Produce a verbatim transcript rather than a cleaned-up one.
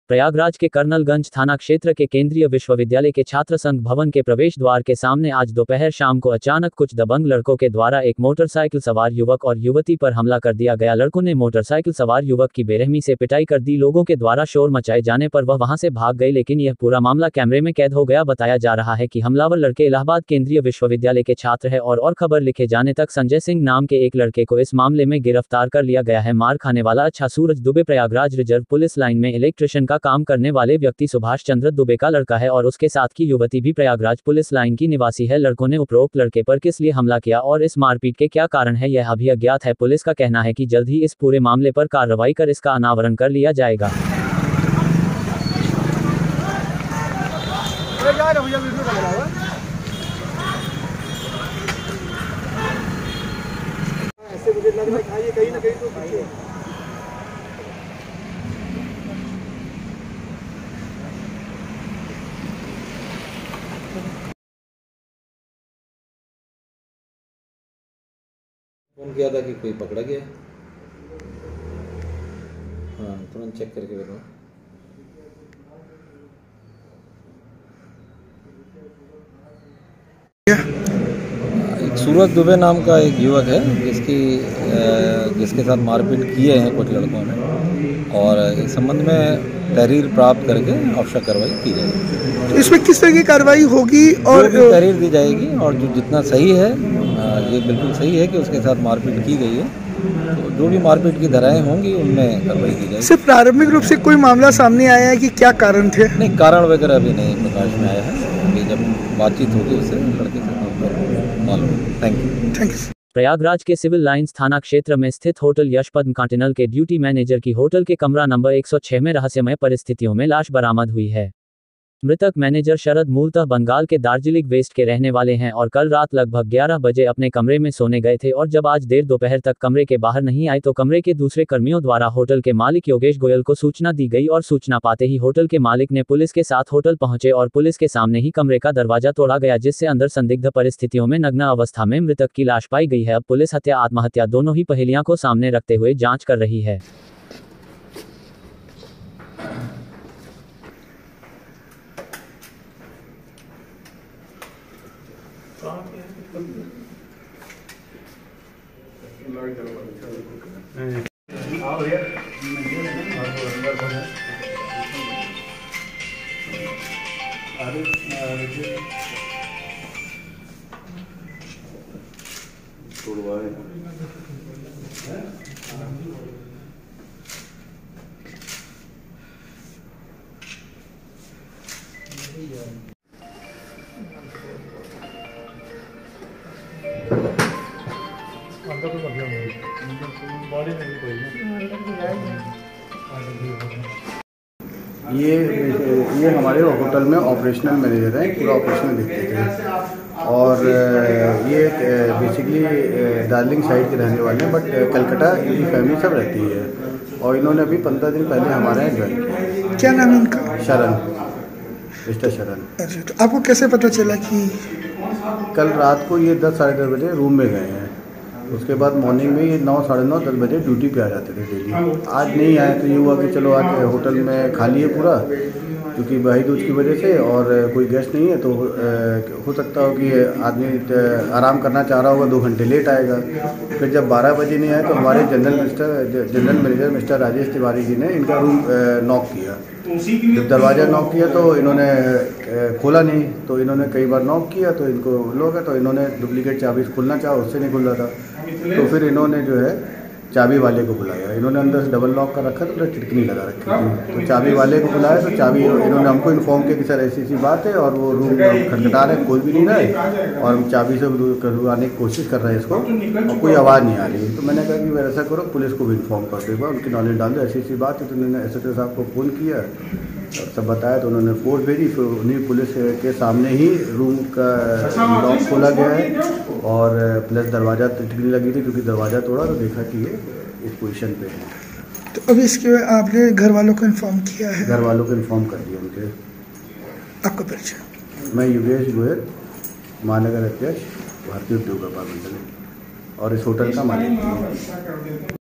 प्रयागराज के कर्नलगंज थाना क्षेत्र के केंद्रीय विश्वविद्यालय के छात्र संघ भवन के प्रवेश द्वार के सामने आज दोपहर शाम को अचानक कुछ दबंग लड़कों के द्वारा एक मोटरसाइकिल सवार युवक और युवती पर हमला कर दिया गया। लड़कों ने मोटरसाइकिल सवार युवक की बेरहमी से पिटाई कर दी। लोगों के द्वारा शोर मचाए जाने पर वह वहां से भाग गए, लेकिन यह पूरा मामला कैमरे में कैद हो गया। बताया जा रहा है कि हमलावर लड़के इलाहाबाद केंद्रीय विश्वविद्यालय के छात्र है और और खबर लिखे जाने तक संजय सिंह नाम के एक लड़के को इस मामले में गिरफ्तार कर लिया गया है। मार खाने वाला अच्छा Suraj Dubey Prayagraj reserve police line में इलेक्ट्रिशियन का काम करने वाले व्यक्ति सुभाष चंद्र दुबे का लड़का है और उसके साथ की युवती भी प्रयागराज पुलिस लाइन की निवासी है। लड़कों ने उपरोक्त लड़के पर किस लिए हमला किया और इस मारपीट के क्या कारण है, यह अभी अज्ञात है। पुलिस का कहना है कि जल्द ही इस पूरे मामले पर कार्रवाई कर इसका अनावरण कर लिया जाएगा। ऐसे मुझे लग रहा है कहीं ना कहीं तो पीछे फोन किया था कि कोई पकड़ा गया। हाँ, तुरंत चेक करके बताओ। एक सूरज दुबे नाम का एक युवक है जिसकी जिसके साथ मारपीट किए हैं कुछ लड़कों ने, और इस संबंध में तहरीर प्राप्त करके आवश्यक कार्रवाई की जाएगी। तो इसमें किस तरह की कार्रवाई होगी और तहरीर दी जाएगी, और जो जितना सही है, ये बिल्कुल सही है कि उसके साथ मारपीट की गई है, तो जो भी मारपीट की धाराएं होंगी उनमें कार्रवाई की जाएगी। सिर्फ प्रारंभिक रूप से कोई मामला सामने आया है कि क्या कारण थे? नहीं, कारण वगैरह अभी नहीं प्रकाश में आया है। अभी जब बातचीत होगी उससे लड़के से मालूम। Thank you thank you. Prayagraj के सिविल लाइंस थाना क्षेत्र में स्थित होटल यशपद्म कॉन्टिनेंटल के ड्यूटी मैनेजर की होटल के कमरा नंबर एक सौ छह में रहस्यमय परिस्थितियों में लाश बरामद हुई है। मृतक मैनेजर शरद मूलतः बंगाल के दार्जिलिंग वेस्ट के रहने वाले हैं और कल रात लगभग ग्यारह बजे अपने कमरे में सोने गए थे और जब आज देर दोपहर तक कमरे के बाहर नहीं आए तो कमरे के दूसरे कर्मियों द्वारा होटल के मालिक योगेश गोयल को सूचना दी गई और सूचना पाते ही होटल के मालिक ने पुलिस के साथ होटल पहुंचे और पुलिस के सामने ही कमरे का दरवाजा तोड़ा गया, जिससे अंदर संदिग्ध परिस्थितियों में नग्न अवस्था में मृतक की लाश पाई गई है। अब पुलिस हत्या आत्महत्या दोनों ही पहेलियां को सामने रखते हुए जाँच कर रही है। ये ये हमारे होटल में ऑपरेशनल मैनेजर हैं, पूरा ऑपरेशन देखते थे और ये बेसिकली दार्जिलिंग साइड के रहने वाले हैं, बट कलकत्ता इनकी फैमिली सब रहती है और इन्होंने अभी पंद्रह दिन पहले हमारे यहाँ ज्वाइन किया। क्या नाम है इनका? शरण, मिस्टर शरण। अच्छा, तो आपको कैसे पता चला कि कल रात को ये दस साढ़े दस बजे रूम में गए हैं, उसके बाद मॉर्निंग में ये नौ साढ़े नौ दस बजे ड्यूटी पे आ जाते थे डेली। आज नहीं आए तो ये हुआ कि चलो आज होटल में खाली है पूरा, क्योंकि भाई दूज की वजह से और कोई गेस्ट नहीं है, तो हो सकता हो कि आदमी आराम करना चाह रहा होगा, दो घंटे लेट आएगा। फिर जब बारह बजे नहीं आए तो हमारे general mister general manager mister Rajesh Tiwari ji ने इनका रूम नॉक किया। जब दरवाज़ा नॉक किया तो इन्होंने खोला नहीं, तो इन्होंने कई बार नॉक किया तो इनको लोग है तो इन्होंने डुप्लीकेट चाबी खोलना चाहा, उससे नहीं खुल रहा था, तो फिर इन्होंने जो है चाबी वाले को बुलाया। इन्होंने अंदर से डबल लॉक कर रखा था, तो चिटकनी लगा रखी थी, तो चाबी वाले को बुलाया तो चाबी इन्होंने हमको इन्फॉर्म किया कि सर ऐसी ऐसी बात है और वो रूम खटखटा रहे, कोई भी नहीं रहा है और हम चाबी से करवाने की कोशिश कर रहे हैं इसको और कोई आवाज़ नहीं आ रही है। तो मैंने कहा कि ऐसा करो पुलिस को भी इन्फॉर्म कर देगा, उनकी नॉलेज डाल दो, ऐसी ऐसी बात है। तो उन्होंने एस एच ओ साहब को फ़ोन किया और सब बताया, तो उन्होंने फोर्स भेजी। फिर उन्हीं पुलिस के सामने ही रूम का लॉक खोला गया है और प्लस दरवाज़ा चिटकनी लगी थी, क्योंकि दरवाज़ा तोड़ा तो देखा कि ये इस पोजीशन पे है। तो अभी इसके बाद आपने घर वालों को इन्फॉर्म किया है? घर वालों को इन्फॉर्म कर दिया उनके। आपका परिचय? मैं योगेश गोयल, महानगर अध्यक्ष, भारतीय उद्योग व्यापार मंडल और इस होटल का मालिक हूँ।